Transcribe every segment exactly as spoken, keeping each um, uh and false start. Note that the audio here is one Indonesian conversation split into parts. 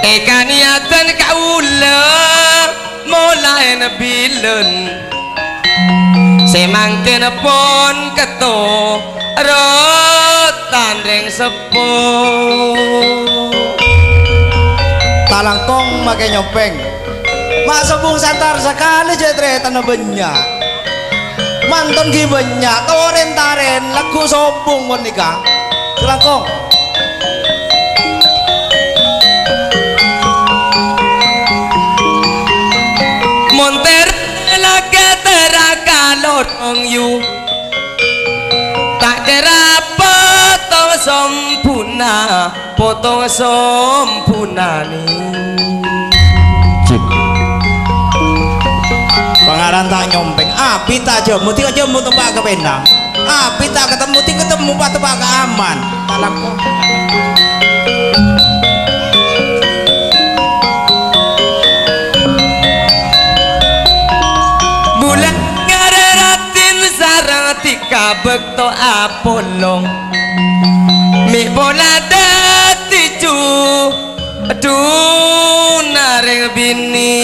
eka niatan kaula mulai nebilen semangkin pun keto rotan ring sepuh talangkong make nyopeng mak sebung santar sekali jetre tanah banyak manton ki banyak toren taren lagu sobung pun nikah talangkong monter lagi terakalot ongyu tak kira potong sempurna potong sempurna nih pangaran tak nyompeng api tak jemu tiga jemu tempat kepenang api tak ketemu tiga ketemu pak tempat keaman talangkong bulan ngareratin sarang tika bekto apolong mi bola dati cu aduh naring bini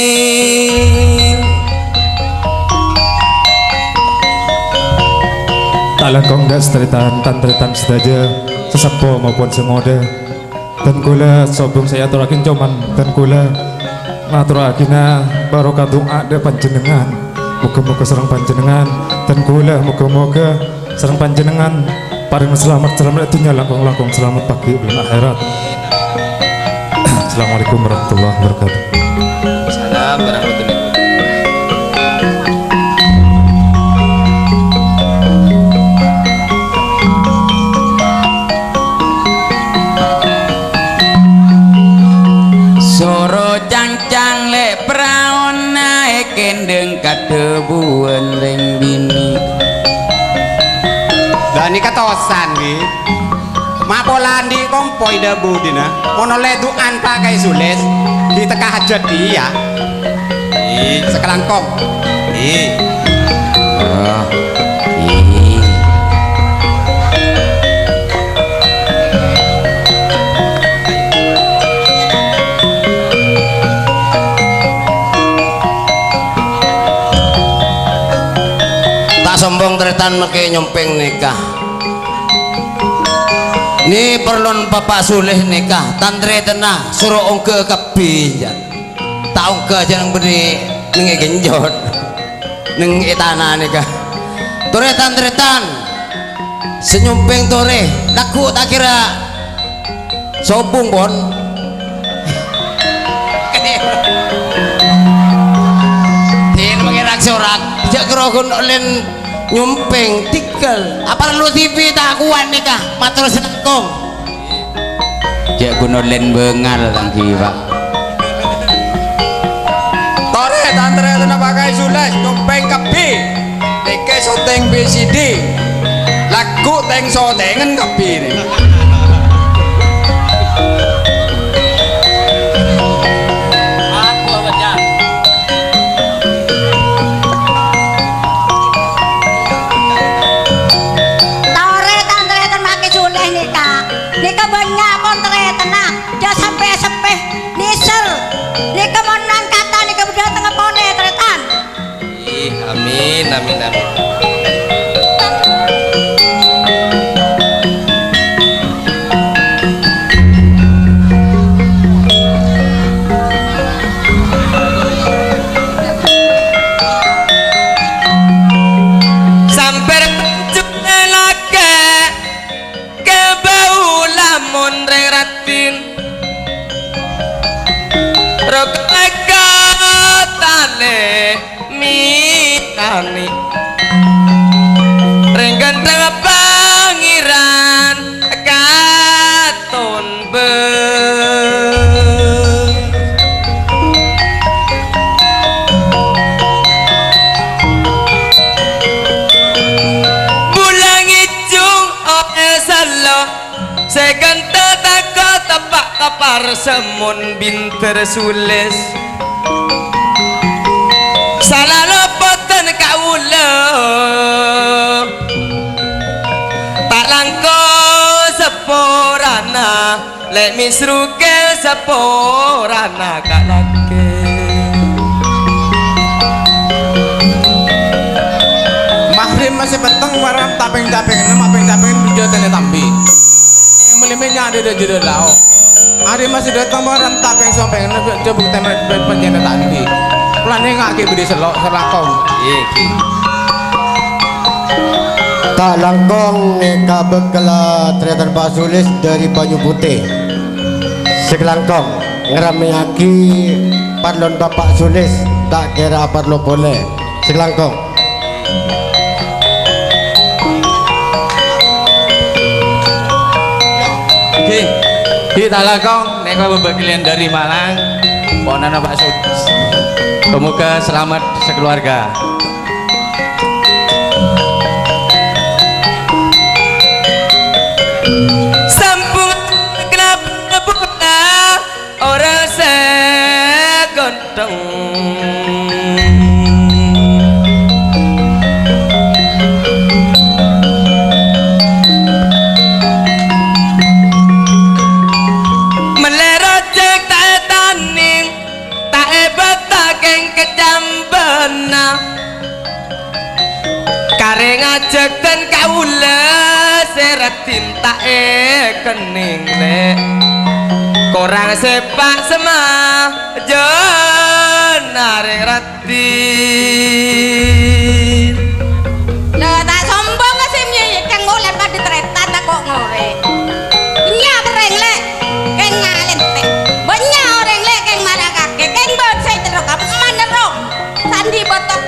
talangkong gak seteritan tantretan sedaja sesepo maupun semode dan kula sobong saya aturakin coman dan kula ngaturakina barokah doa de panjenengan muga-muga serang panjenengan dan kula muga-muga serang panjenengan paling selamat selamat dunia langkong-langkong selamat pagi bulan akhirat. Assalamualaikum warahmatullahi wabarakatuh. Salam warahmatullahi soro cang-cang lek praon naik kendeng kadebuan ring bini dan ini katosan nih mapolan di kompoi debu dina mono leduan pakai sules di teka hajat dia ih sekelangkong ih oh ih sombong tretan make nyompeng nikah ni perlon bapak sulih nikah tantre tenah suruh ongke kebijan tak ongke jangan beri nengi genjot nengi tanah nikah tore tantretan senyumpeng tore laku tak kira sobung pon tin mengirak sorak jak kerogon olen nyumpeng tikel apa lu T V tak kuat nikah matur senengkong jak kuno len bengal tangki pak tore tantre tenang pakai sules nyumpeng kebi teke soteng B C D lagu teng sotengen kebi nih amin amin amin sampai penjuknya lagi ke bau lamun reratin rok lega tale mitani renggan tengah pangeran katon be bulang ijung oe salo segan tetaka tepak kapar semun binter sules salah lepotan kaula tak langko seporana let misruke sepurana kalake Mahrim masih peteng warap taping-taping enam taping-taping jodene tambi yang melimenya ada di judul lao hari masih datang warap taping sompeng coba temen penjana tadi pelannya ngaki budi selok selakong iki tak langkong neka bekala teriatan Pak Sulis dari Banyu Putih sekelangkong ngeramiaki parlon Bapak Sulis tak kira parlo boleh sekelangkong Ki Ki tak langkong neka bebagian dari Malang ponana Pak Sulis semoga selamat sekeluarga Sampun kenapa puna orang segondong melerojek tak taning tak hebat tak keng kecambena kareng ajak dan kaula seratin tak e kening le korang sepak sema jenare ratin lah tak sombong sih mye kang ngolen pada tretan kok ngore nya bereng le keng ngalen te banya orang le keng marah kake keng bot saya terok manerok sandi botok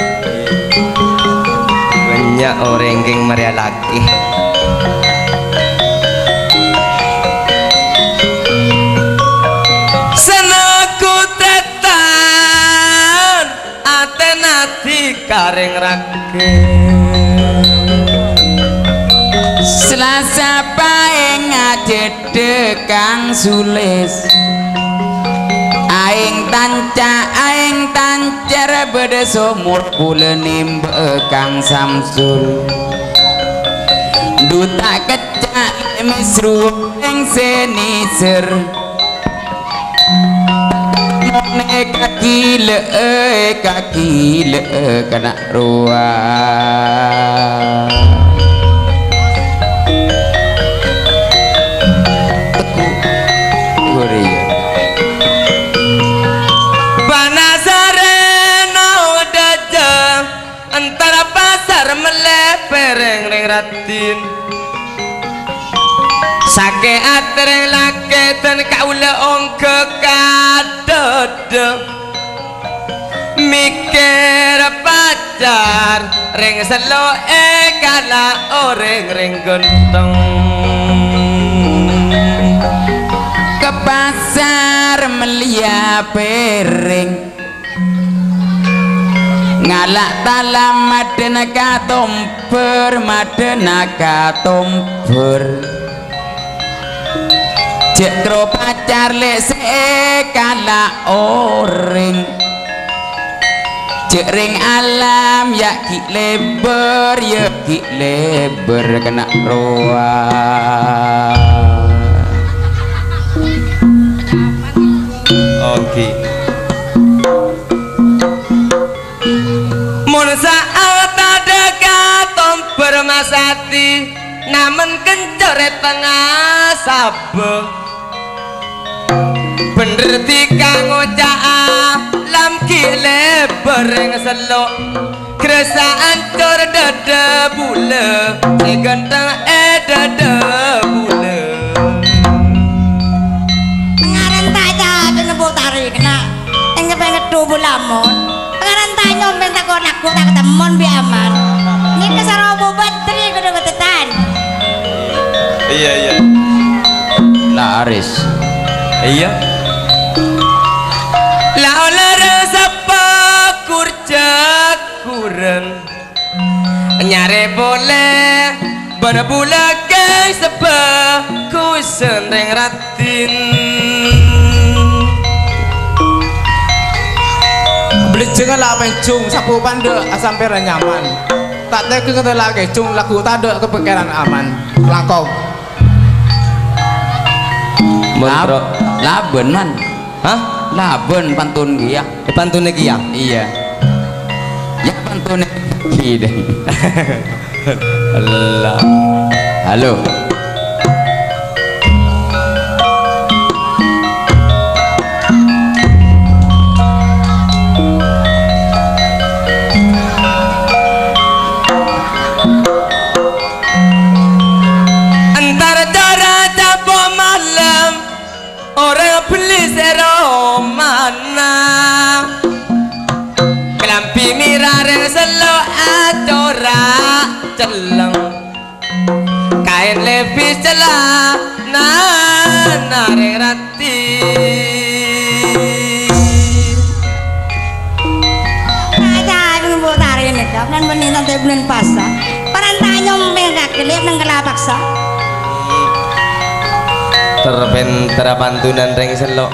banyak orang keng maria lagi kareng rake Selasa paing ngadede Kang Sulis aing tanca aing tancer bede sumur kula nimbe Kang Samsul duta kecak misru ing seniser nek kaki le kaki le kena ruang panasarena dajang antara pasar melepereng ring ratin sake atreng lake dan kaula ongke kadode mikir pacar ring selo e kala oreng ring genteng ke pasar melia piring ngalak talam madena katomber madena katomber jekro pacar lek kala oring jering alam ya ki lebar ya ki lebar kena roa oke mun saat ada katon bermasati namun kencoret tengah sabeh bener tika ngocak lam ki lebar yang selok kerasa ancur dada bule si ganteng eh dada bule ngaran tanya dengan tarik kena yang kepengen tubuh lamun ngaran tanya minta kau nak tak ketemu bi aman ini kesarabu bateri kudu ketetan iya iya laris iya la olah sapa kurjak kurang nyare boleh berbula guys sebab ku seneng ratin beli jangan lah mencung sapu pande sampai nyaman tak teh ke lagi cung laku tak ada kepikiran aman langkau Mentro Laben man. Hah? Laben pantun ki ya. Pantun iki ya? Iya. Ya pantun ki deh. Allah. Halo. Kain levis celah nare rati aja ibu tarik nih dok dan benih nanti bulan pasar perantanya mereka kelihatan nang kelapaksa terpenter pantunan ring selok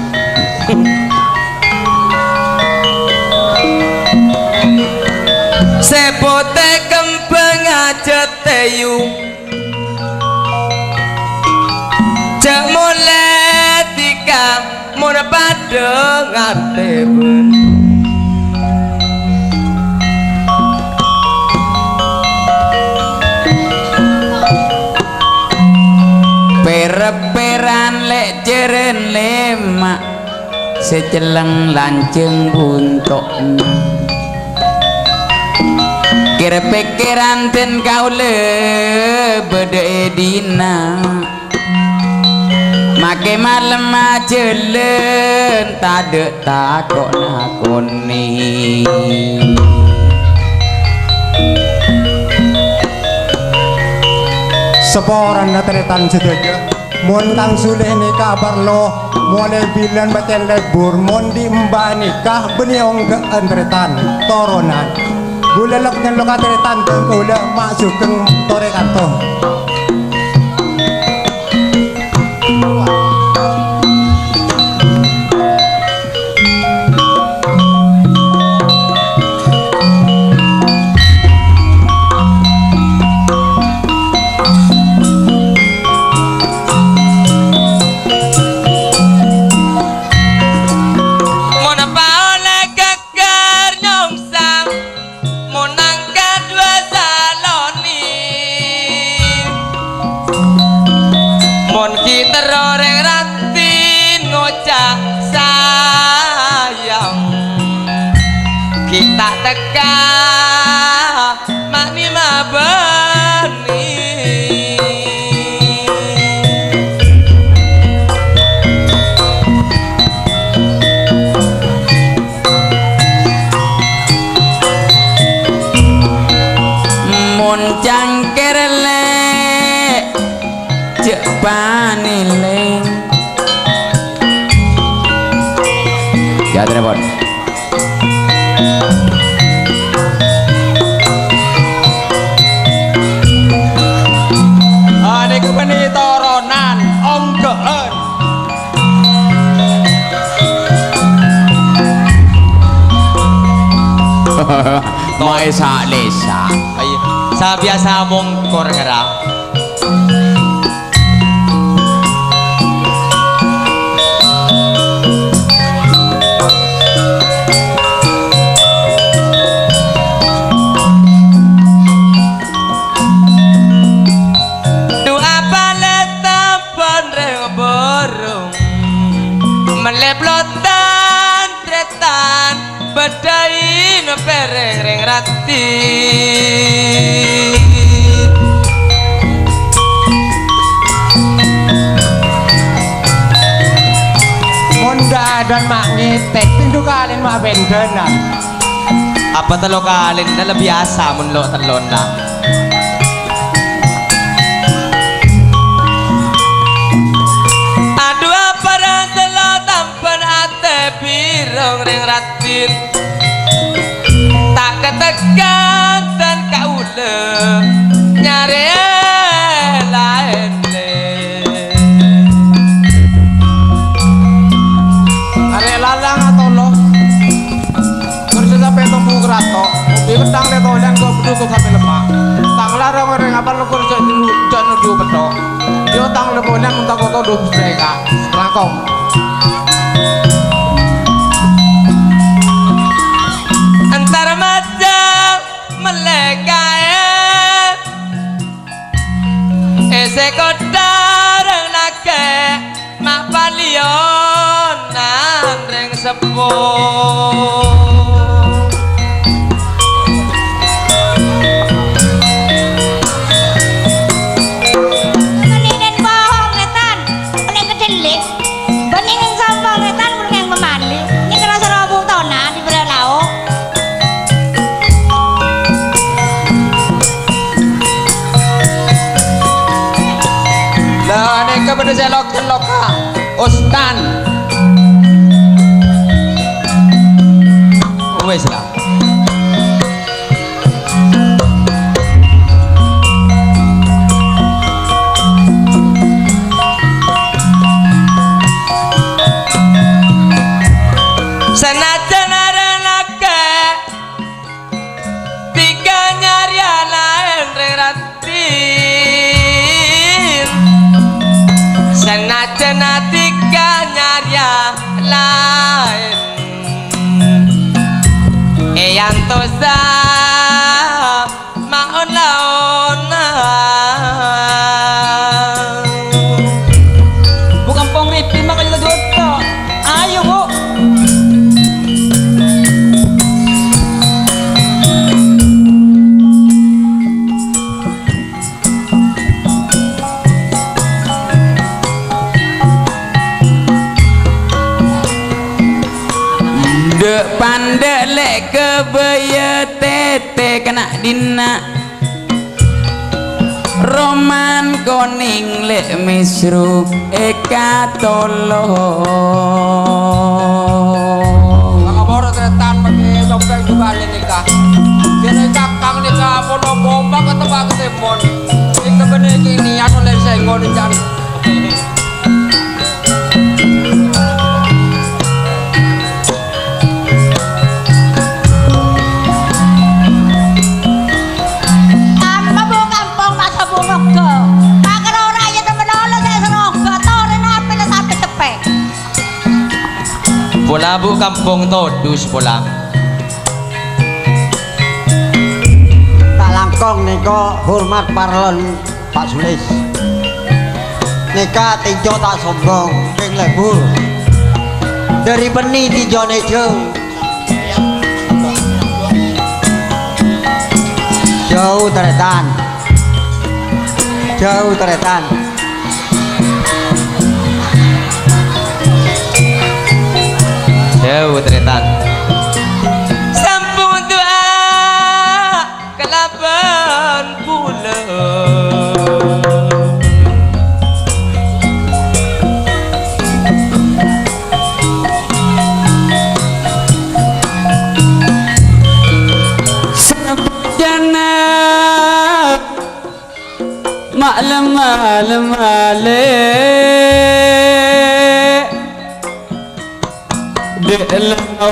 sepote kembang aja teyu cek mulai tika muna pada ngarteben Pereperan lek jeren lemak seceleng lanceng buntok kira pikiran ten kau le bede dina make malam ajelen tade takok nakoni Seporan na teretan sedaya mon kang sulih nikah barlo mulai bilan baten lebur mon di mbak nikah beniong ke entretan toronan bulalak nyan loka teretan tengkula masuk ke tore kanto kita teka mani mabani mun cangker le cek panile ya telepon niku beni toronan onggoen Mae sak lesa ayo sa biasa mong korngara meleblotan tretan bedai no pereng reng rati monda dan mak ngitek pintu kalian mak bendenan apa telo kalin na biasa mun lo telon na birong ring ratin tak ketekan dan kaule nyari lain le are lalang atau lo kerja sampai temu kerato mobil ketang le tolan go beduk sampai lemak tang larang orang apa lo kerja dulu jangan dulu betok yo tang le bolan untuk kau dulu mereka langkong guyonan ring sepuh Meninen bohong netan paling kedelik bening sombong netan kurang memandi ini kerasa robuh tona di berlauk lah ini kepada saya lokal lokal Ustan wes lah senajan arenake tiga nyariana enreratin senajan tiga nyarya lain eyan tosa maon laona bukan pengripi makanya jodoh ayo bu dek pandek lek kebaya tete kena dina roman koning lek misru eka tolong Makaboro tretan pakai copeng juga nikah. Kira kakang nikah pono bomba ketebak ketepon. Iki bener iki niat oleh sengon jan. Bola bu kampung todus bola Tak langkong nika hormat parlon Pak Sulis. Nika tinjo tak sombong ping lebur. Dari beni tinjone jeng. Jauh teretan. Jauh teretan. jauh teretan sampung doa kelaban pula sabjana malam malam malam Delau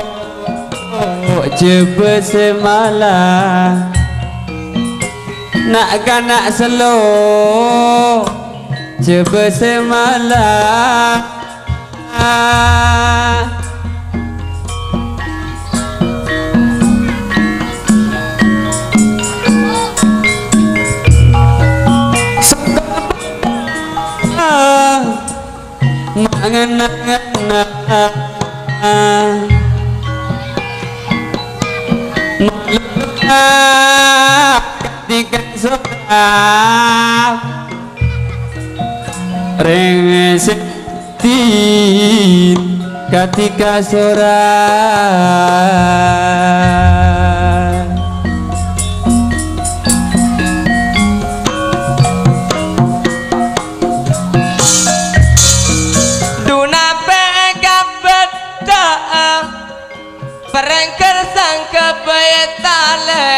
jebe semalam nak kanak selo jebe semalam mengena-ngena ketika sorang rengesetin ketika sorang perengker sang kebetale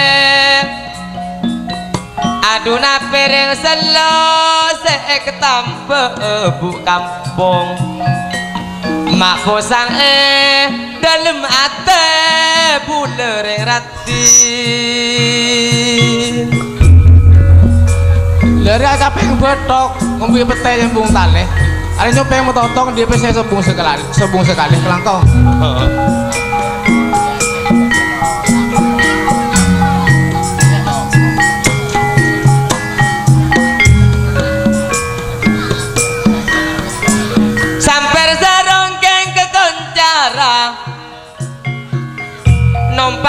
aduna pereng selo sek tampe bu kampung mak posang eh dalem ate bulereng ratin Lari kaping betok ngombe pete nyembung tale. Ari nyopeng metotong dia pese sebung sekali, sebung sekali kelangkong. sampai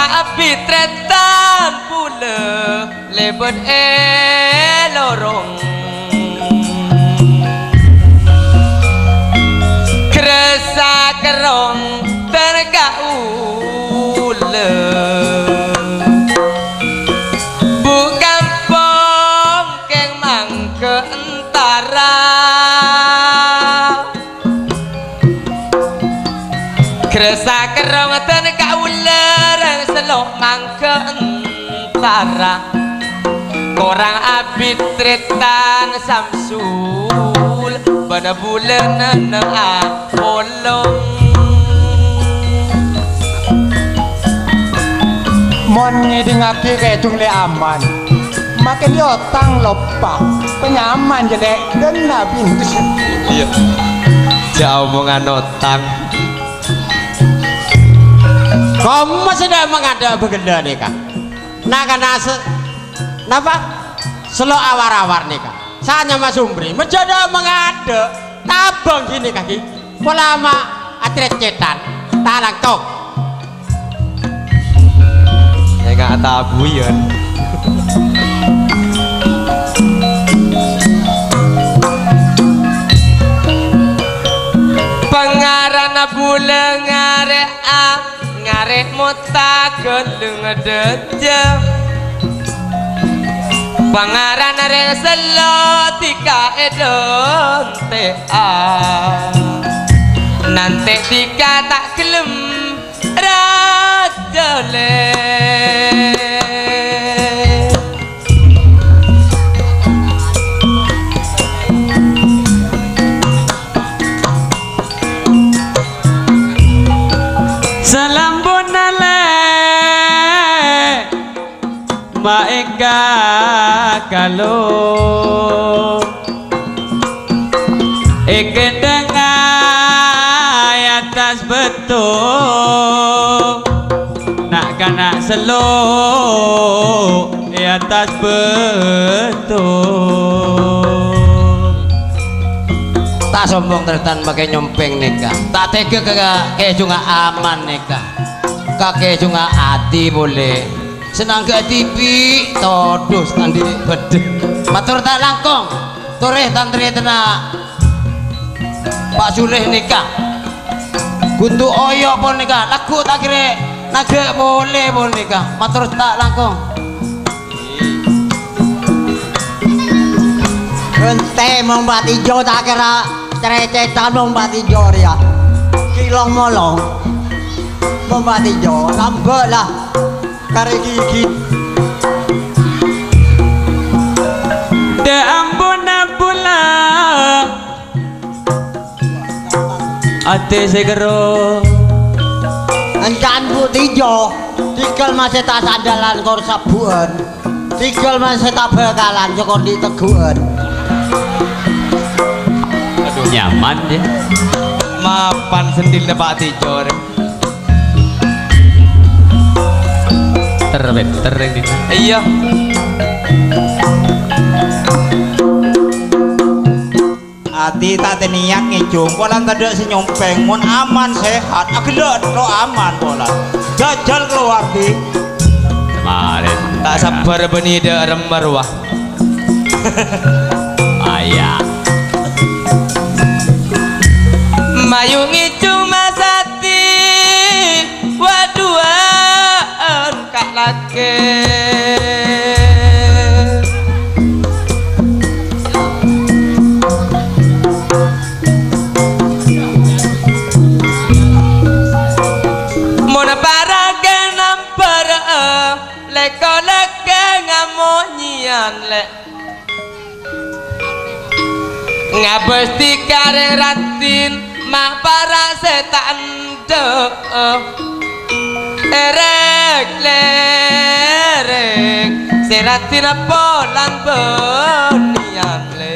Tapi tretan pula lebet elorong kerasa kerong tergaula bukan pom keng mangke entara kerasa kerong tergaula selok mangke entara korang abid tretan samsul pada bulan nengah bolong mon ngidingake kayak tungle aman makin yo tang lopak penyaman jadi dan nabi iya jauh omongan otang kamu sudah mengada begenda nih kak naga nase napa selo awar-awar nih kak sanya mas umbri menjadi mengada tabang gini kaki polama atret cetan talang tok ya gak tabu ya pengarana bulan ngare a ngare mota gelung deja pengarana reng selo tika edon te a nanti tika tak gelem rajale Maika kalau ikan dengai atas betul nak kena selo atas betul tak sombong tertan pakai nyompeng nikah tak tega kakek juga aman nikah kakek juga hati boleh senang ke T V todos tandi bede matur tak langkong toreh tantri tena Pak Suleh nikah kudu oyo pun nikah lagu tak kira naga boleh pun nikah matur tak langkong ente membati jo tak kira cerecetan membati jo ya kilong molong membati jo lambat lah kare gigi de ampun pula ate segero encan putih jo tinggal masih tak sandalan kor sabuan tinggal masih tak bekalan jokor di teguan aduh nyaman ya mapan sendil Pak Tijor terbentar ini iya hati tak niat ngejung polan tadi senyompeng mon aman sehat agak lo aman polan jajal keluar di kemarin tak sabar benida remerwah ayah mayungi cuma sati waduan kak laki mona para ke nampar leko leke ngamonyian le ngabesti kare ratin mak para setan de erek lerek seratin polan benian le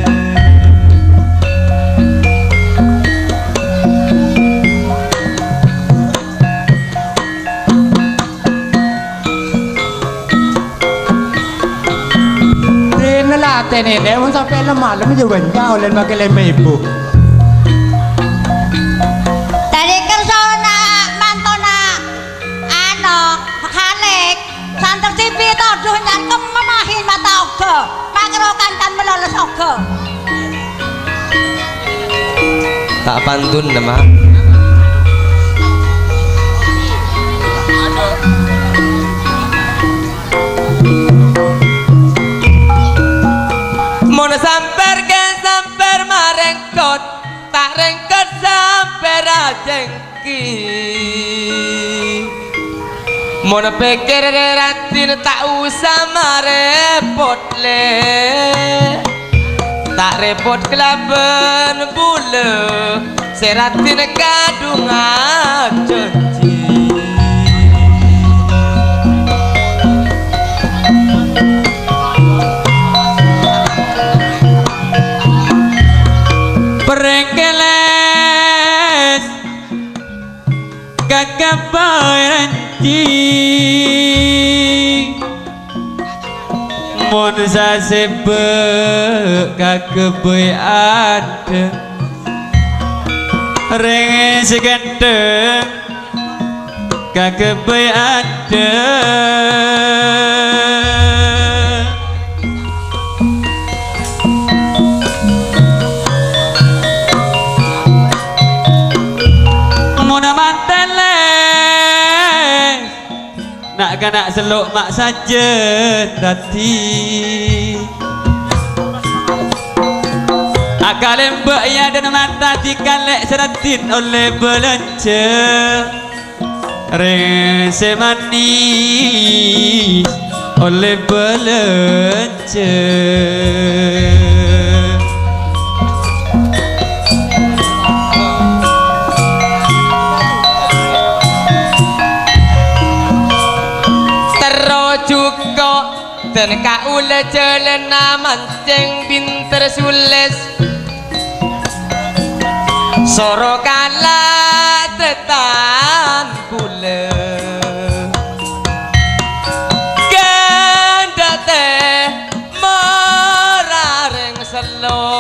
Tene deh, mau sampai lemah, lemah juga nyau len makan lemah ibu. Dari kersona mantona ano pantun nama mon samper ke samper marengkot tak rengkot samper ajengki mon pikir ratin tak usah marepot le tak repot kelaben bule seratin kadung ajanji perengkeles kakak baranci mon sasebe kakebe ada reng seganteng kakebe ada nak kanak seluk mak saja dati akal lembek ya dan mata dikalek seratin oleh belanja rese manis oleh belanja dan kaula celana mancing pinter sules soro kala tetan kula ganda teh marareng selo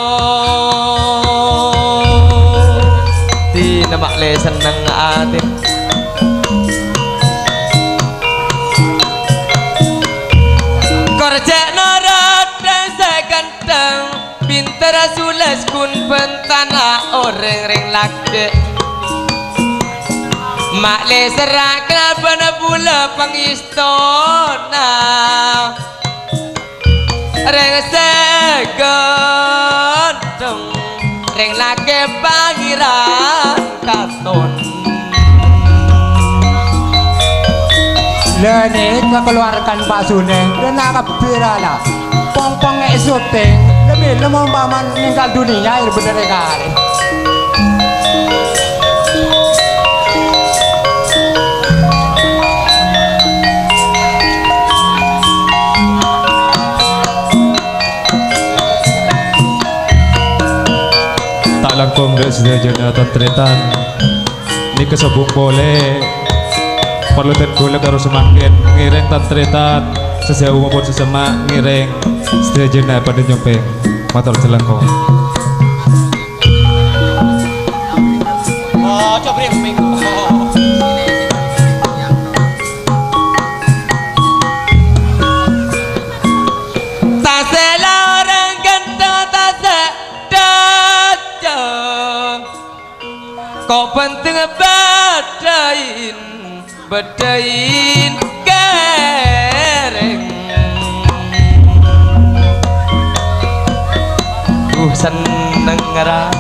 di nemak le seneng ati sules kun pentana orang ring lake mak le serak bana bula pangistona ring seganteng ring lake pangiran katon lenit keluarkan Pak Suneng dan nak birala pong-pong syuting lebih lemah paman meninggal dunia ini bener kali tak langkung dek sedajana tantretan ini kesebung boleh perlu dan gula harus semakin ngiring tantretan sejauh maupun sesama ngiring sedajana pada nyompeng motor jelangkong oh coba minggu tasela orang ganteng tase daja kok penting bedain bedain kereng uh seneng ngera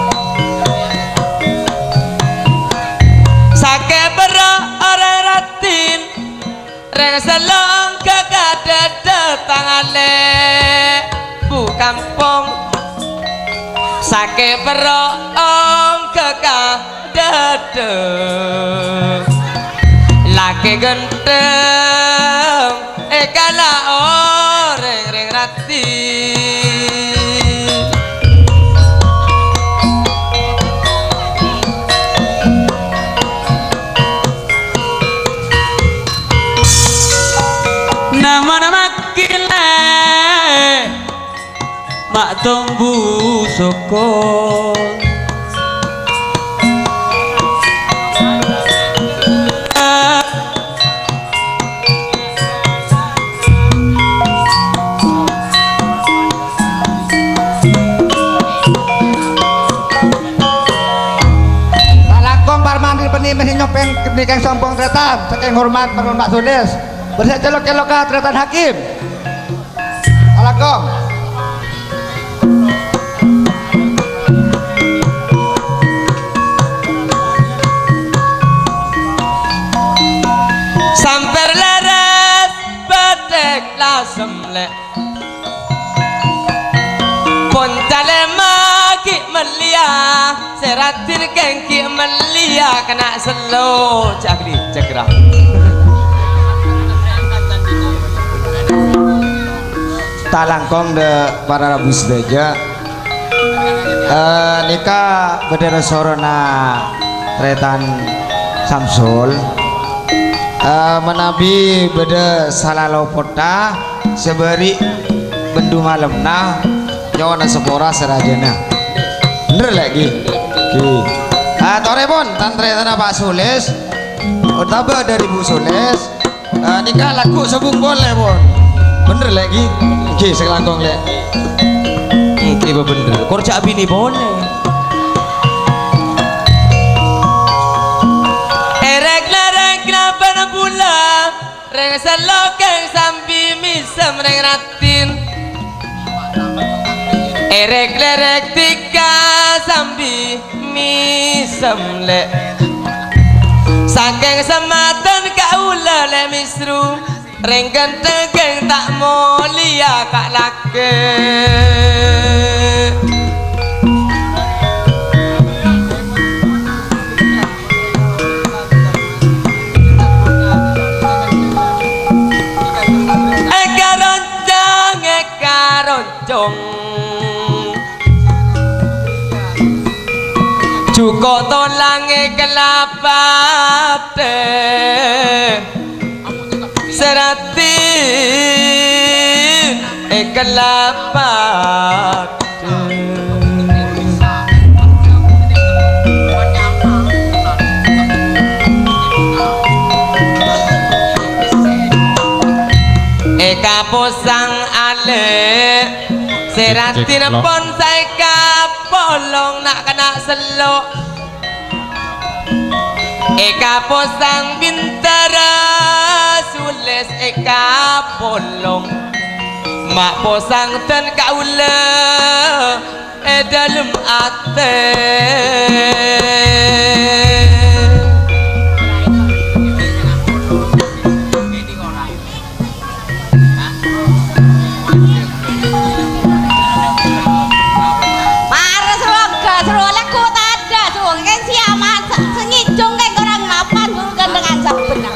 sake bero orang ratin reng selong kekade datang ale bu kampung sake bero ong kekade laki genteng ekala orang reng ratin nama-nama kile mak tombu sokong benih mesin nyopeng nikang sombong tretan saking hormat Parlon Pak Sulis bersih celok keloka tretan hakim alakong samper leres bedek lasem le poncale maki melia seratin kengki melia kena selo cakri cekrah talangkong de para rabu sedaja uh, nikah berdera sorona tretan Samsul uh, menabi beda salalo pota seberi bendu malam nah nyawana sepora serajana bener lagi ki ah torepon tantre tanah Pak Sulis utaba dari Bu Sulis uh, nikah laku sebung boleh pon bener lagi ki sekelangkong lek iki bener korja bini boleh erek larek kenapa pula reng selokeng sambil misem reng ratin erek lerek tiga sambil misem le saking sematan kaula le misru reng genteng tak mulia kak lake eka roncong eka roncong cuko tolange kelapate serati ekalapat eka posang ale serati nepon saika polong nak kena selok eka posang bintara Sulis eka polong mak posang ten kaula e dalem ate Para seroga serola ku tada suang kan siamat sengijung kan orang mapan bukan dengan sebenar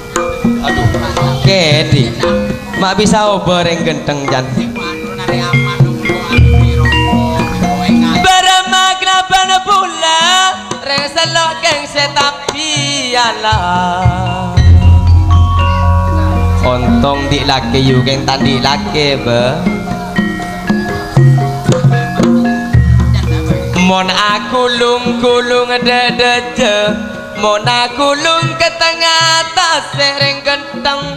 kedi mak bisa ober yang genteng jan beremak kenapa na pula reng selok keng setapiala ontong di laki yu keng tadi laki be mon aku lung kulung dedeje mon aku lung ke tengah tas sering genteng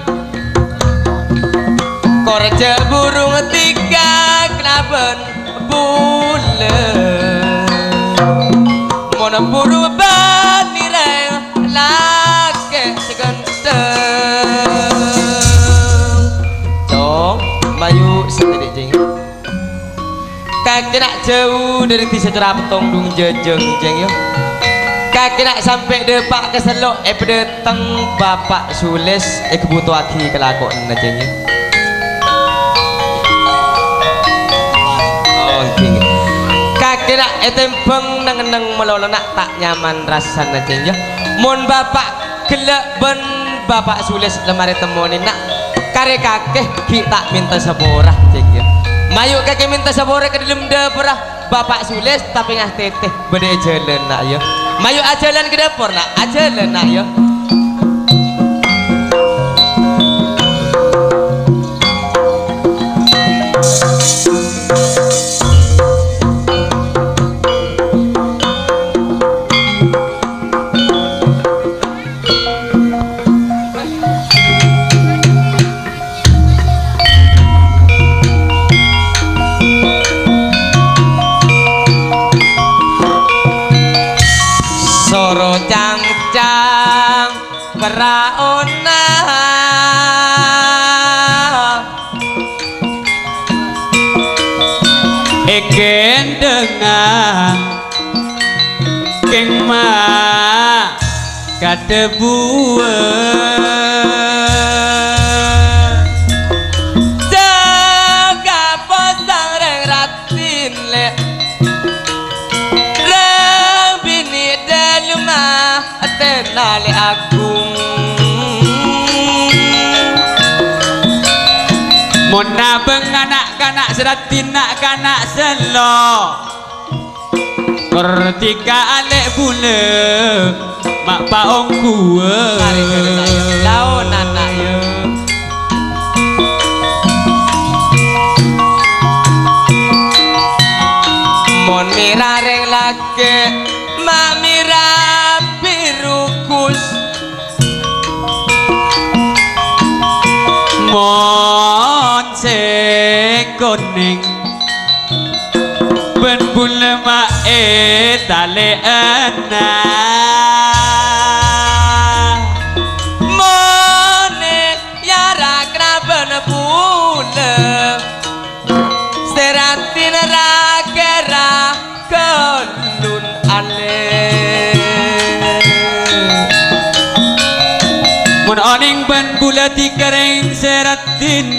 korja burung tiga knaben bule mon burung bani reng lake segenteng dong bayu sedikit jeng kaki nak jauh dari tisa cerah petong dung jejeng jeng yo kaki nak sampai depak ke selok eh pedeteng Bapak Sulis eh kebutuh aki kelakon jeng yo oh gini kaki nak eh tempeng neng neng melolo nak tak nyaman rasanya jeng yo mon Bapak gelek ben Bapak Sulis lemari temonin nak kare kakeh kita minta seborah jeng yo mayu kakek minta sabore ke dalam dapur Bapak Sulis tapi ngah teteh bede jalan nak yo mayu ajalan ke dapur nak ajalan nak yo loro cang-cang peraona eken dengan keng ma kadebue jaga posang reng ratin le reng bini deluma tenale agung mona benganak-kanak seratina kanak selo Ketika alek bule mak paong kuwe laon anak ya mon mirareng lage mak mira birukus mon sekoning ben bule mak e tale ana mone yara kraben bule seratin rakera kelun ale mon oning ben bule dikereng seratin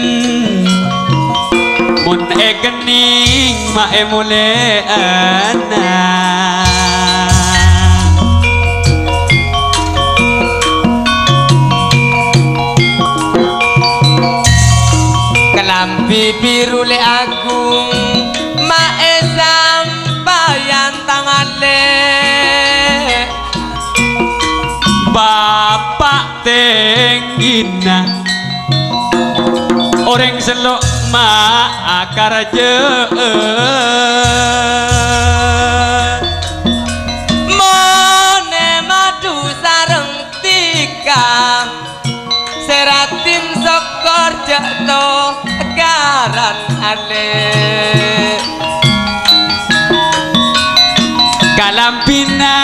mun e gening ma e mule ana kelambi biru le agung ma e sampayan tangale bapak tenggina orang selok ma akar je mone madu sareng tika seratin sokor jatuh garan ale kalampina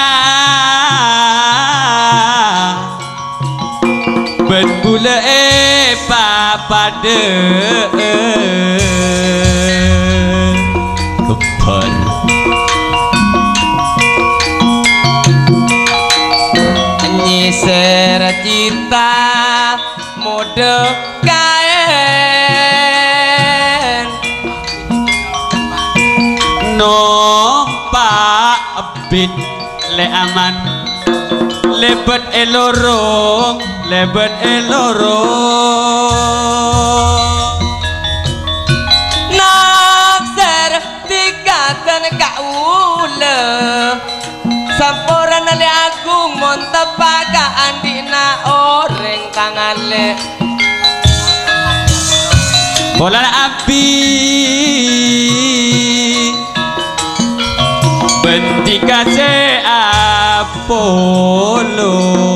ben bule e papade keper nyiser cita mode kaen numpak bit le aman lebet elorong lebet elorong nakser tingkatan kaula sampuran ale agung montepaka andina oreng kangale bola api bentika se Apollo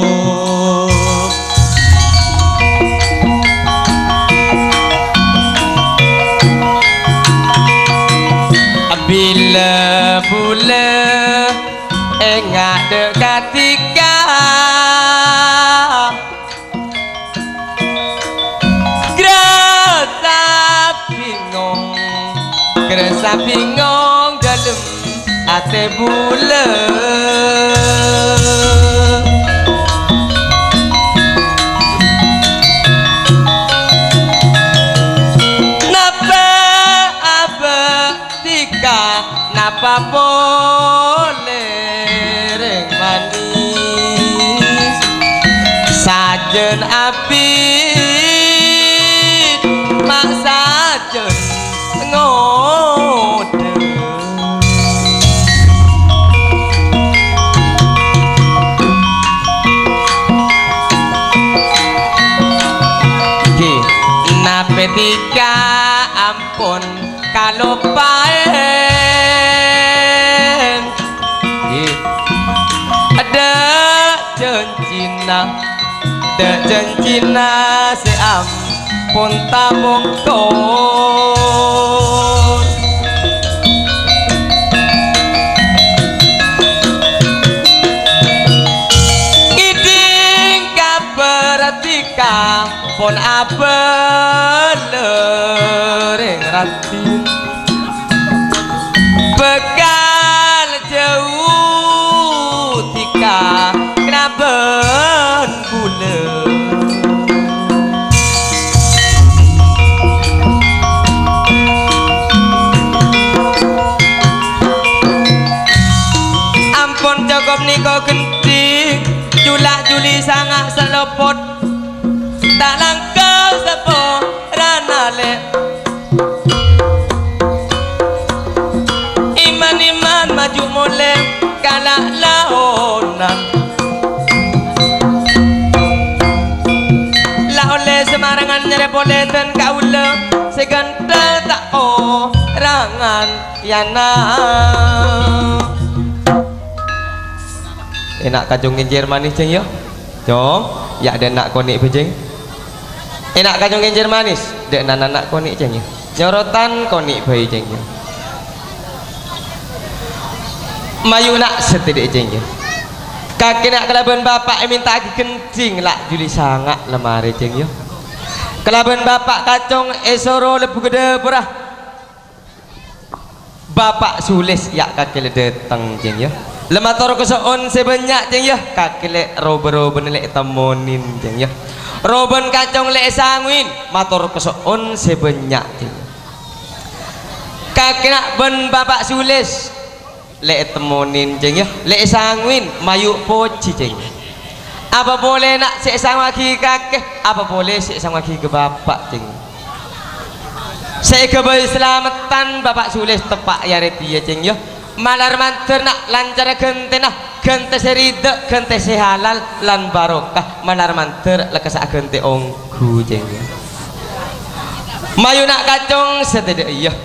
bila bule enggak dekat tika gerasa bingung gerasa bingung dalam ate bule napa boleh reng manis sajen apit mak sajen ngode ki nape tika ampun kalau pae ada janjina ada janjina se ampun tabongkor tika pon abelering ratin bekal jauh tika kenaben gula ampun cukup niko genting julak juli sangat selopot tak langkau sepo ranale iman-iman maju mulai kalah laonan lah oleh semarangan nyerepoletan kaula segantel tak orangan yana enak kacungin Jerman ni ceng ya jom ya ada nak konik pejeng enak kacungin Jerman manis dek nak konik ceng ya nyorotan konik bayi ceng ya mayu nak setidik ceng ya kaki nak kelaban bapak minta lagi kencing lah juli sangat lemari ceng ya kelaban bapak kacung esoro lebu gede purah bapak sulis ya kaki ledetang ceng ya lemah toro kesoon sebanyak ceng ya kaki le roben-roben le temonin ceng ya roben kacung le sanguin mator kesoon sebanyak ceng kaki nak ben bapak sulis le temonin ceng ya le sanguin mayu poci ceng apa boleh nak sek sang lagi kakek apa boleh sek sang lagi ke bapak ceng saya kebayi selamatan bapak sulis tepak ya reti ya ceng ya malar manter nak lancar gente nak gente serida gente sehalal lan barokah malar manter lekas gente ongku jeng mayu nak kacung setede iya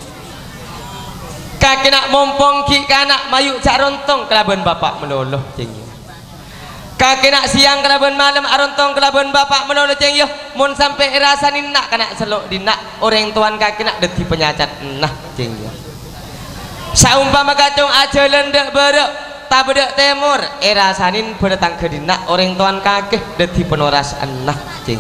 kaki nak mompong ki kanak mayu cak rontong kelaban bapak meloloh jeng kaki nak siang kelaban malam arontong kelaban bapak meloloh jeng yo mun sampai rasanin nak kanak selok dinak orang tuan kaki nak deti penyacat nah jeng yo saumpama kacung aja lendek berek tak bedek temur era sanin berdatang ke dinak orang tuan kakeh deti penoras anak cing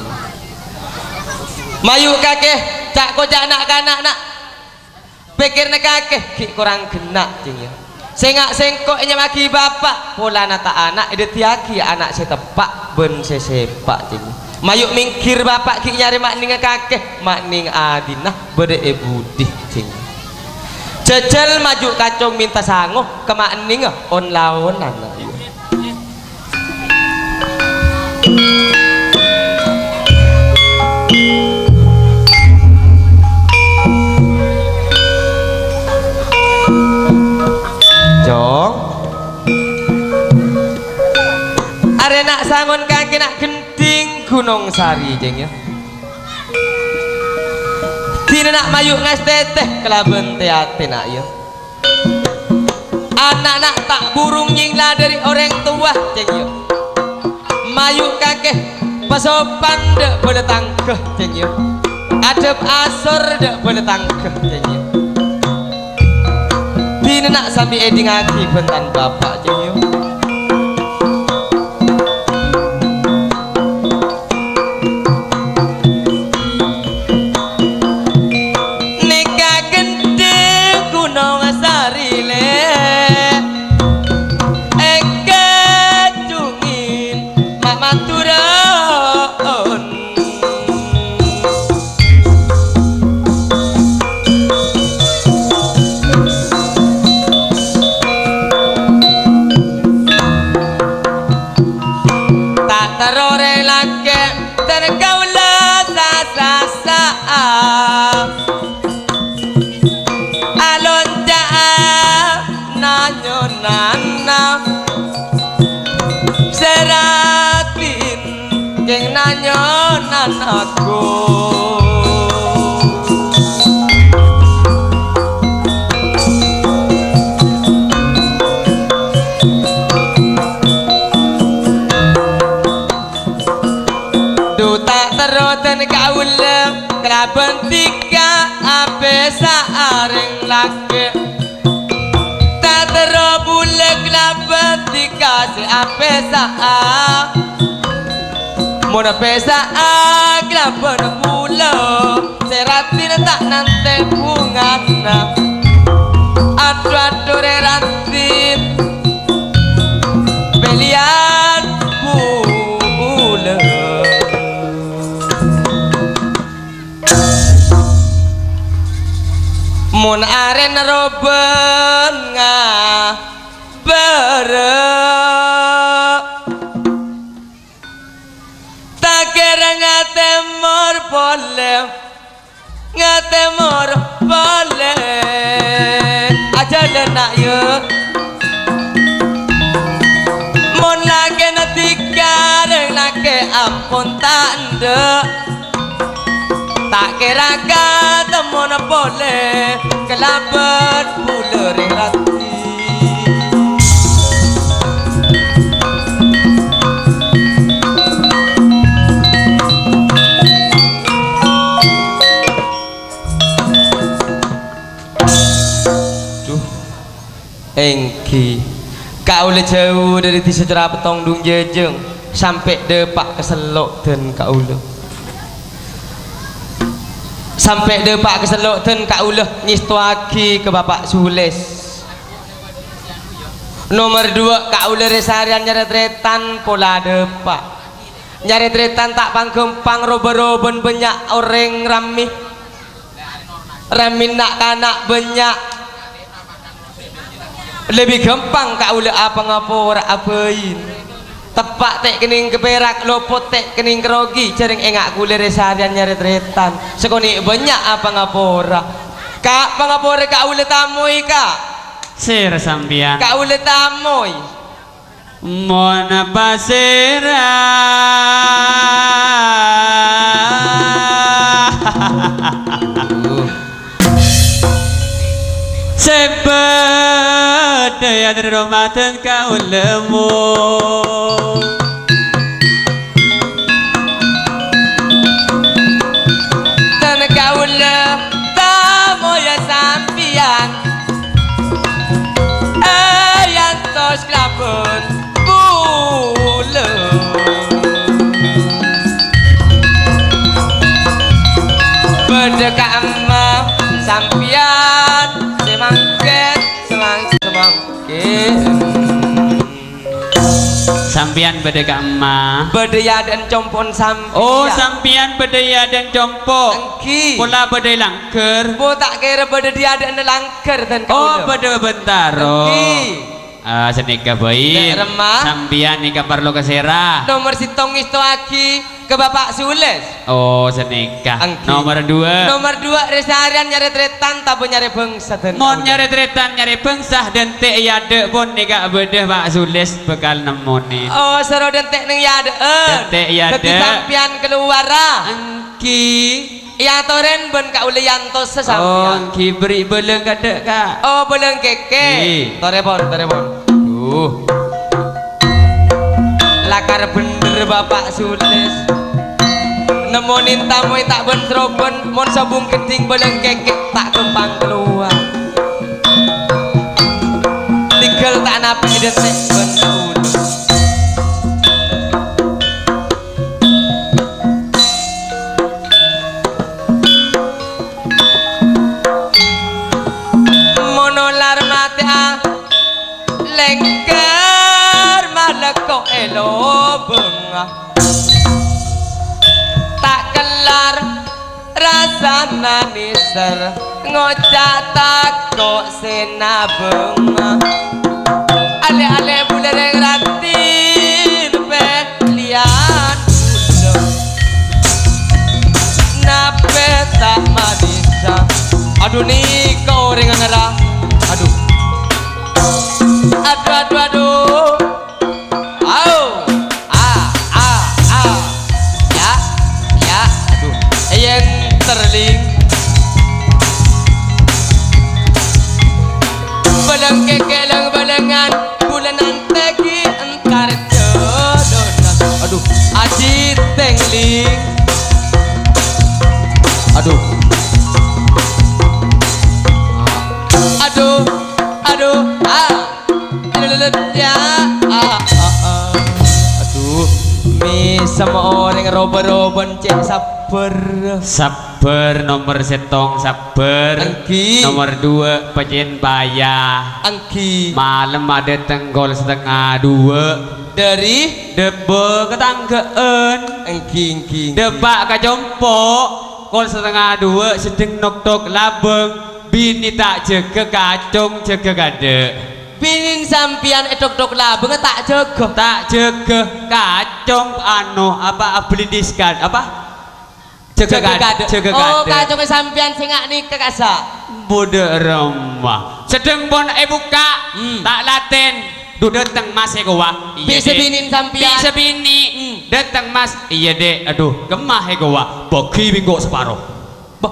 mayu kakeh cak kocak anak kanak nak pikirnya kakeh ki kurang genak cing ya sengak sengkoknya maki bapak pola nata anak deti aki anak setepak ben sesepak cing mayu mingkir bapak ki nyari makning kakeh makning adinah bedek budi cing jajal maju kacung minta sanguh kemakning on lawanan jong arena sangun kaki nak genting Gunung Sari jeng ya tidak nak mayu ngas teteh kelaben teate nak ya anak-anak tak burung nyingla dari orang tua ceng ya mayu kakeh pasopan dek boleh tangkeh ceng ya adep asor dek boleh tangkeh ceng ya tidak nak sambil eding aki bentan bapak ceng ya aku duta teroten kaula kelaban tiga ape saring laki tak terobule kelaban tiga si ape saa Mun pesta agraben kula seratin tak nante bungana aduh aduh rerantin belian kula mun aren roben ngabere ngatemor boleh ngatemor boleh aja lenak ye mon lagi nanti kareng lagi ampun tanda tak kira kata mon boleh kelabat buler rati engki kau le jauh dari ti sejarah petong dung jejeng sampai depak keselok dan kau le sampai depak keselok dan kau le nyistuaki ke bapak Sules nomor dua kau le resarian nyaretretan pola depak nyaretretan tak panggempang roba-roban banyak orang rami rami nak kanak banyak lebih gampang kau le apa ngapor apain tepak tek kening keperak lopot tek kening kerogi jaring engak kule resarian nyaret-retan sekoni banyak apa ngapora kak pangapore kau le tamoy kak sir sampian kau le tamoy mon pasera sebab daya dari rumah dan kau lemu dan kau le tamu ya sampian ayan tos kelabun bule berdekat emak sampian semangket semangket semangket sampian bedeka emak bedaya dan compon sampian oh sampian bedaya dan compok engki pola bedai langker bo tak kira bedaya dan langker dan oh beda bentaro ah senika baik remah sampian nika perlu kesera nomor sitong isto aki ke bapak Sules oh senika engki nomor dua nomor dua resarian nyari tretan tapi nyari bangsa dan mon nyari tretan nyari bangsa dan tek yade pun nika bedah pak Sules bekal nemoni oh seru dan tek neng yade dan tek yade tapi sampian keluar engki ya toren ben kau lianto sesampian oh engki beri beleng kadek kak oh beleng keke torebon torebon duh lakar bener bapak Sules nemonin tamu tak ben seroben mon sabung keting beleng keke tak kembang keluar tinggal tak napi detek ben ulu monolar mata lengker maleko elo bengah tak kelar rasana niser ngocak takok senabeng ale-ale bulereng ratin pelian nape tak manisa aduh nih kau orang ngerah aduh aduh aduh aduh au ah ah ah ya ya aduh yang terling beleng kekeleng belengan bulanan tegi entar jodoh aduh aji tengling aduh aduh aduh ah ya ah, ah, ah. aduh mi Ini semua orang roba-roban cek sabar. Sabar nomor setong sabar. Anggi. Nomor dua pajen bayar. Anggi. Malam ada tenggol setengah dua. Dari Debe ketanggaan. Anggi anggi. Debak kajompok. Kol setengah dua sedeng nok-nok labeng. Bini tak jaga kacung jaga gade. Binin sampian edok-dok labeng tak jaga. Tak jaga kacung anu apa beli diskan apa? Jaga gade. Jaga gade. Oh kacung sampian sing ngak nikah kasa. Bodoh remah. Sedeng pon eh buka. Hmm. Tak laten. Du datang mas e gowa. Bi sebinin sampian. Bi sebini. Hmm. Datang mas. Iya dek. Aduh, gemah e gowa. Bagi minggu separuh. Bah.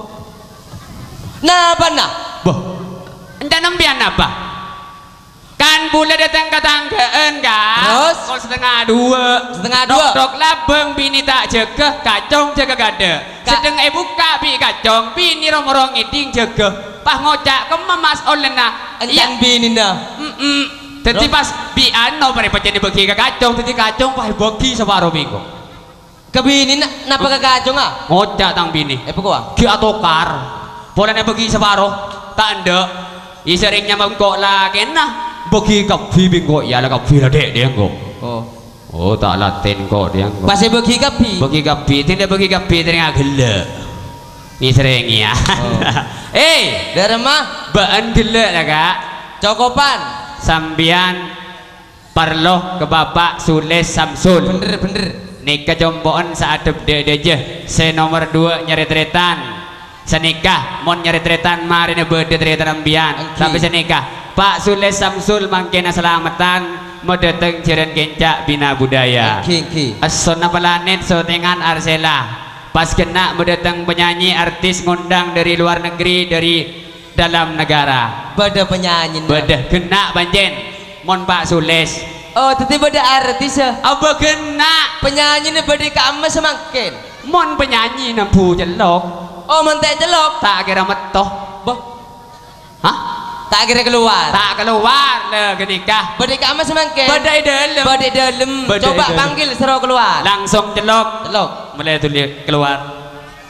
Nah apa nah? Bah. Anda nembian apa? Kan bule datang ke tanggaan kan? Terus? Kol setengah dua. Setengah dua. Dok labeng bini tak jaga. Kacong jaga gade. Ka Sedeng e buka bi kacong. Bini romorong iding jaga. Pah ngocak kememas olena. Encan binin dah. Mm-mm. Jadi pas bi ano pare pacen bagi ke kacong, jadi kacong pah bagi separuh minggu. Kebinin napa ke kacung ah? Ngocak tang bini. Eh pokok Ki atokar. Polanya bagi separuh. Tak anda. I seringnya mengkok lah kena. Bagi kapi minggu ya lah kapi lah dek dia ngok. Oh. Oh tak laten kok dia ngok. Pasal bagi kapi. Bagi kapi, tidak bagi kapi teringat gila. Ni seringnya. Oh. Eh, Dari mah baan gila lah kak. cokopan. Sambian parloh ke bapak Sules Samsul. Bener bener. Nikah jomboan saadep de deje. Se nomor dua nyari tretan. Senikah mon nyari tretan mari ne bede tretan ambian. Sampai senikah. Pak Sules Samsul mangkena selamatan mau dateng Ciren Kencak Bina Budaya. Ki ki. Asona palanet sotengan Arsela. Pas kena mau dateng penyanyi artis ngundang dari luar negeri dari dalam negara. Bada penyanyi. Bedah kena banjen mon Pak Sules. Oh tadi bada artis ya. Apa kena Penyanyi ni bada kamu semakin. mon penyanyi nampu jelok. Oh mentek jelok. Tak kira metoh. Bah. Hah? Tak kira keluar. Tak keluar le kenikah. Bada kamu semakin. Badai dalam. Bada dalam. Badai Coba dalam. panggil seru keluar. Langsung jelok. Jelok. Mulai tu dia keluar.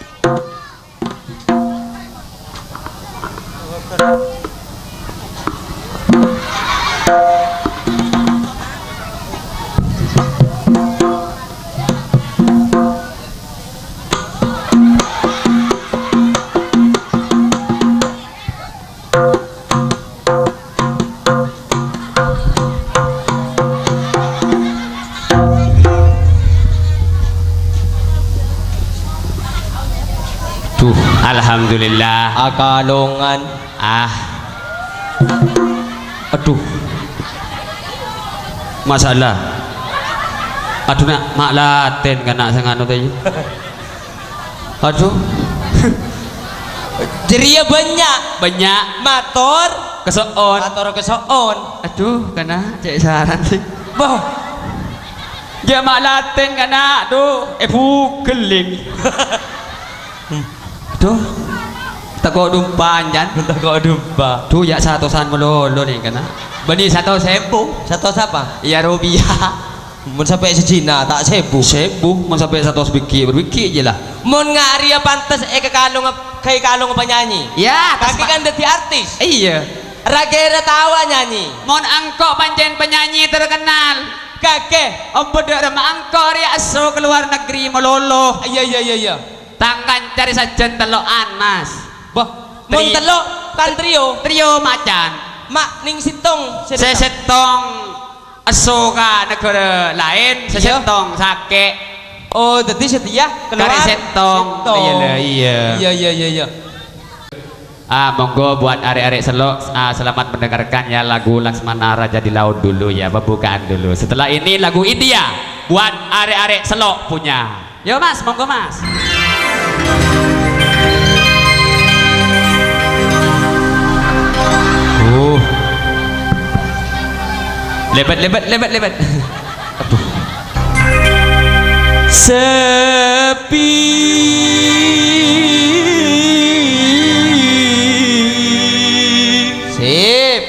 Tuh, alhamdulillah. Akalongan. Ah. Aduh. Masalah. Aduh nak mak laten kan nak sangano tadi. Aduh. Jeria banyak. Banyak Motor. kesoon. Motor kesoon. Aduh, kana cek saran sih. Boh. Ya mak laten kana tuh eh pukeling. Tuh. Takut dumpa jan. Takut dumpa. Tuh ya satu san melolo nih kana. Bani satu sebu. Satu siapa? Ya rupiah. Mun sampai sejina tak sebu. Sebu mau sampai satu biki berbiki aja lah. Mun ngaria pantas eh ke kalung kayak kalung penyanyi. Ya, Kaki kan dadi artis. Iya. Ragera tawa nyanyi. Mon angkok pancen penyanyi terkenal. Kakek. Om bedek sama angkor ya aso keluar negeri melolo. Iya iya iya iya. Tangan cari sajen telokan mas. Bah. Mun Tri- telok kan trio. Trio macan. Mak ning sitong. Sesetong aso ka negara lain. Sesetong sake. Oh, dadi setia keluar. Kare setong. Iya lah iya. Iya iya iya iya. Ah monggo buat arek-arek selok ah, selamat mendengarkan ya lagu Laksmana Raja di Laut dulu ya pembukaan dulu. Setelah ini lagu India buat arek-arek selok punya. Yo mas, monggo mas. Uh. Lebat lebat lebat lebat. Aduh. Sepi. Sip.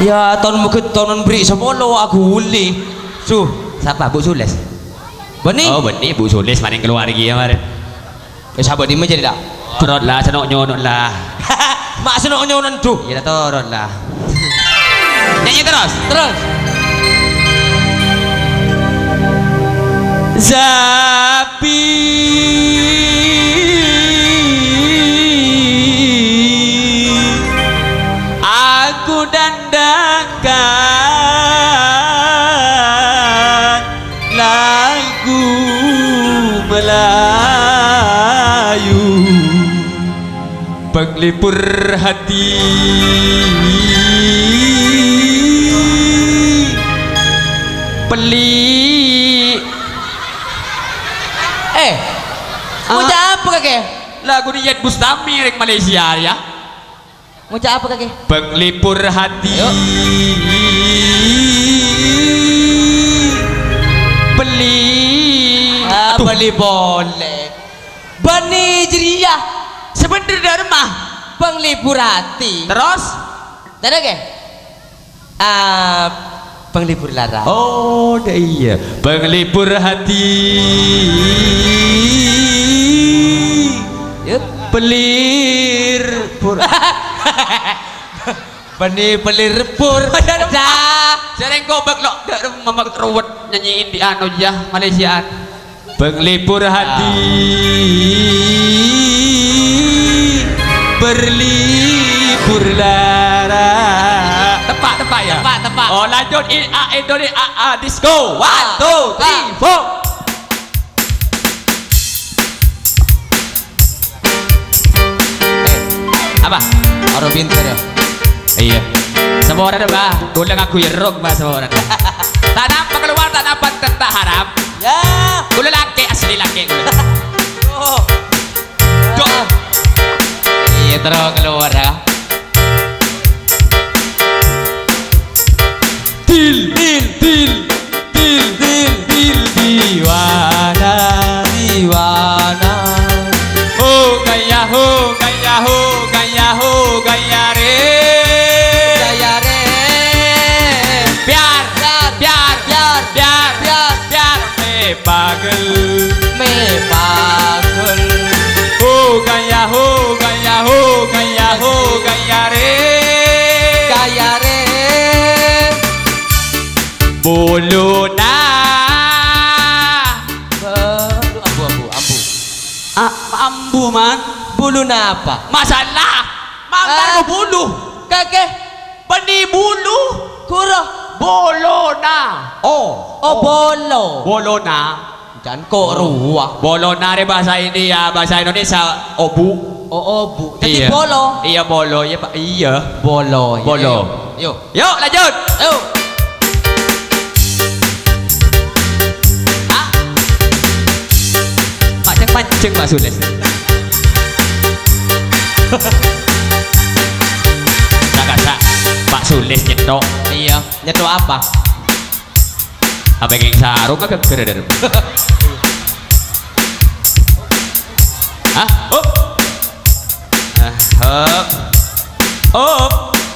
Ya tahun mungkin tahun beri semolo aku uli. Su, siapa Bu Sules? Beni? Oh benih Bu Sulis maning keluar lagi ya kemarin. Eh sahabat di meja tidak? Turun lah, senok nyonok lah. Mak senok nyonan tuh. Iya turun lah. Nyanyi terus. Terus. Zapi aku dandakan lagu Melayu penglipur hati peli Eh, ngucap apa kakek? lagu ni Yad Bustami rek Malaysia ya. Ngucap apa kakek? Penglipur hati beli Ah, beli boleh. Bani Jeria sebener dermah penglipur hati. terus Tidak ke? Ah, penglipur lara. oh dah iya penglipur hati Yup. pelir pur Bani pelir pur. Dah. sering gobek lo dak mamak ruwet nyanyiin di anu ya Malaysiaan penglipur hati berlibur lara tepat tepat ya Tepat, tepat. oh lanjut in a Indonesia a a disco one two three four apa Orang pintar ya. iya semua orang bah ulang aku ya rock bah semua orang tak nampak keluar tak nampak tak harap Ya. gula laki asli laki gula Oh. Dok. Iya terus keluar ya. Til til til til til til diwana Diwana. ho gaya ho gaya ho gaya ho gaya re Jaya re. biar Biar. biar Biar. biar Biar. biar me pagel Me pagel. ho gaya ho gaya ho gaya ho gaya re Jaya re. bulu na Aduh, ambu ambu ambu. ah, ambu man Bulu napa? masalah mantar Ah. ko bulu Kakek. benih bulu Kuro. bolona oh Oh bolo. bolona Dan kok ruah. bolona re bahasa India bahasa Indonesia obu Oh oh bu. Jadi bolo. iya bolo iya pak iya Bolo. Ya, Bolo. Yuk. yuk lanjut Yuk. ah pancing pancing Pak Sules Nakasa Pak Sules nyetok Iya. Nyetok apa? apa yang sarung agak keren ah up ah up up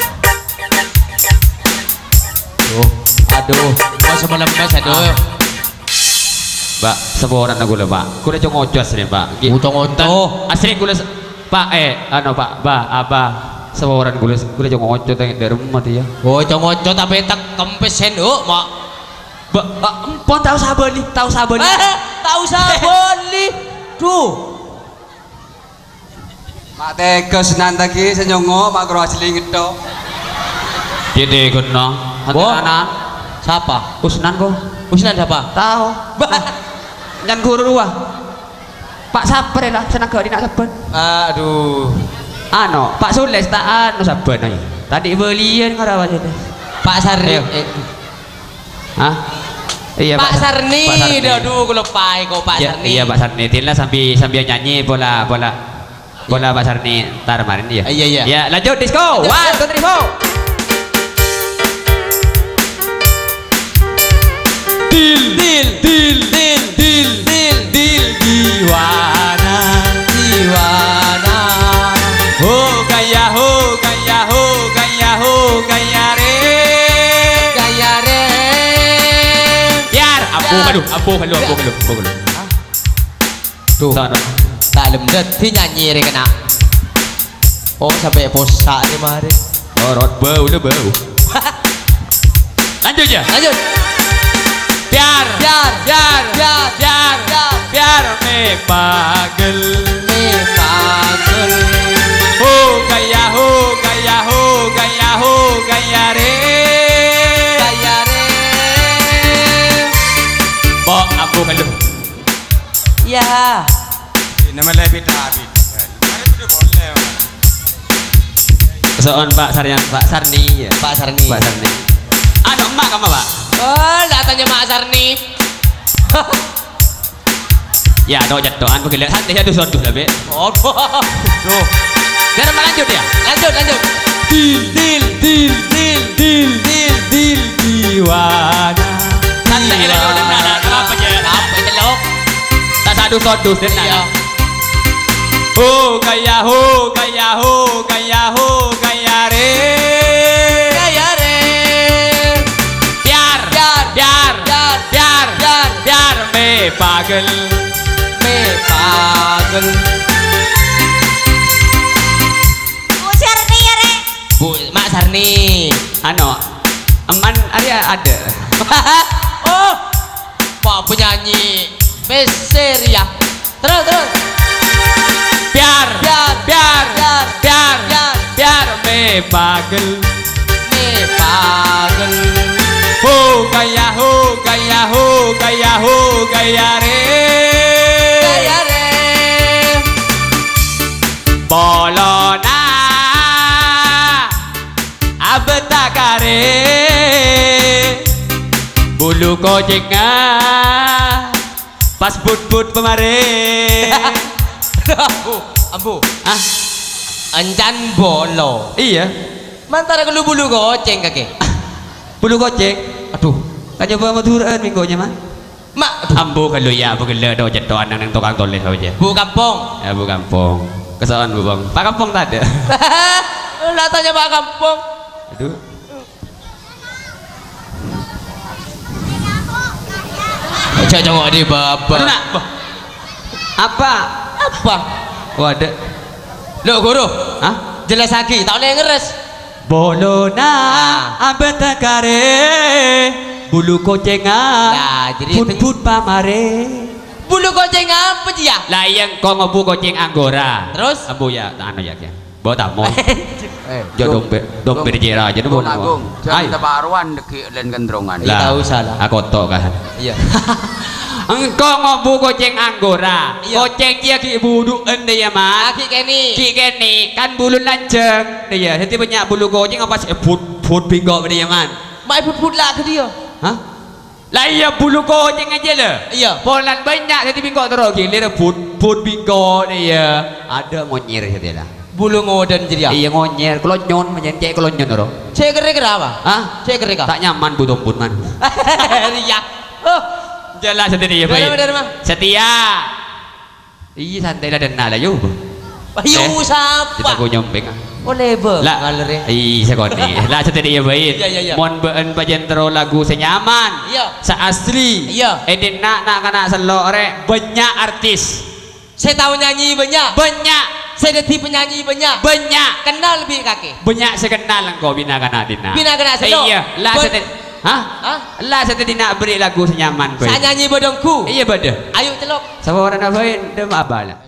Tuh. Aduh. Masa melemes aduh. Mbak, semua orang aku lah Pak. Aku udah ngocos nih Pak. Ngocos. Asli aku Pak eh, anu Pak, Ba, Abah. Semua orang aku aku udah ngocos dari rumah dia. Oh, ngoco tapi tak kempes sendok, Mak. Ba, empon tahu sabar nih, tahu sabar nih. Tahu sabar nih. Duh. Mak tegas nanti ki senyongo mak kro asli ngedo. Jadi kena. Bo. Anak Siapa? Usnan kok. Usnan siapa? Tahu. Jangan guru ruah. Pak sabar lah, senang kau nak sabar. Aduh. Ano, Pak Sules tak anu sabar nih. Tadi belian ngarawa jadi. Pak Sarni. Ayo. Eh, Hah? Iya Pak Sarni. Pak Sarni. Aduh, aku lupa kok Pak Ya, Sarni. iya Pak Sarni. Tila sambil sambil nyanyi bola bola bola Pak Sarni tar kemarin dia. Iya, iya. Ya lanjut disco. Lanjut, One, two, three, four. Dil dil dil dil dil dil dil diwana Diwana. ho gaya ho gaya ho gaya ho gaya re halu, ampuh halu, ampuh halu, ampuh halu. Tuh. Sono. Tak lemdet nyanyi re kena. Oh sampai posak ni mari. Oh, rot bau le bau. Lanjut ya. Lanjut. Biar, Biar, biar, biar, biar, biar, biar me pagel. me pagel. Ho gaya ho gaya ho gaya ho gaya re. Gaya re. Bo ampuh halu. Ya. Nama lebih David. Mari tu boleh. Soal Pak Saryan, Pak Sarni ya. Pak Sarni. Pak Sarni. Anu emak kamu Pak? Oh, lah tanya Mak Sarni. Ya, doa jatuhan begini. Santai satu satu lah be. Oh, tuh. Biar lanjut ya. Lanjut, lanjut. Dil dil dil dil dil dil dil diwana. Santai lah doa nana. Apa je? Apa celok? Tak satu satu dan nana. Ho gaya ho gaya ho gaya ho gaya re. Gaya re. Biar Biar, biar biar, biar biar, biar me pagel. me pagel. Bu Sarni ya re. Bu Mak Sarni. Ano, aman Arya ada. Oh, Pak penyanyi Mesir ya. Terus, terus. Biar Biar, biar biar, biar biar, biar me pagel. me pagel. Ho gaya ho gaya ho gaya ho gaya re. Gaya re. Bolona abetakare bulu kojengnya pas but-but pemare. Ambu, ambu. Ah, Ancan bolo. iya. Mantara kelu bulu goceng kaki. Bulu goceng. Aduh, Kan coba maturan minggunya mah. Mak, Ambo kalau ya apa gila do jatuh anak nang tukang tulis aja. Bu kampung. Ya bu kampung. Kesalahan bu bang. Pak kampung tak ada. Lah tanya Pak kampung. Aduh. Jangan di bapak. Aduh nak. Apa? Apa? Wadah. Lo guru. Hah? Jelas lagi, tak boleh ngeres. Bolona abetakare bulu kocengan. Nah, jadi put put pamare. Bulu goceng apa dia? Lah yang kau ngobu koceng anggora. Terus? Ambo ya, tak anu ya kan. Bawa tamu. Eh, Jodoh dompet jera aja Gung dulu. Agung, jangan tabaruan deki len gendrongan. Iya, tahu salah. Aku tok kan. Iya. Engkau ngobu koceng anggora. Iya. Koceng dia ki budu ende ya mas. Aki keni. Ki kene kan bulu lanceng. Dia nanti banyak bulu koceng apa sih? Put put pinggok dia man. Mai put-put lah ke dia. Hah? Lah iya bulu koceng aja lah. Iya. Polan banyak nanti pinggok terus. Gila put put pinggok dia. Ada monyir dia lah. Bulu ngoden jadi ya. Iya ngonyer, kelonyon macam cek kelonyon orang. Cek kere kere apa? Hah? Cek kere kah? Tak nyaman bu tomput man. Riak. Oh, Jelas setia dari baik. mana dari mana? Setia. Iya santai lah dan nala yuk. Ayo Eh, siapa? Kita ku nyombeng. Oh lebar. Lah, Galeri. iya sekali. Lah setia baik. Iya, iya, iya. Mon beun pajentro lagu senyaman. Iya. Seasli. Iya. Edin nak nak kana selok rek banyak artis. Saya tahu nyanyi banyak. Banyak. Saya deti penyanyi banyak. Banyak. Kenal lebih kaki. Banyak sekenal engkau bina kana dina. Bina kana selok. Iya. Lah Ben- setia. Hah? Hah? Lah setia nak beri lagu senyaman. Saya nyanyi bodongku. Iya bade. Ayo celok. Sama orang apa yang dem abala.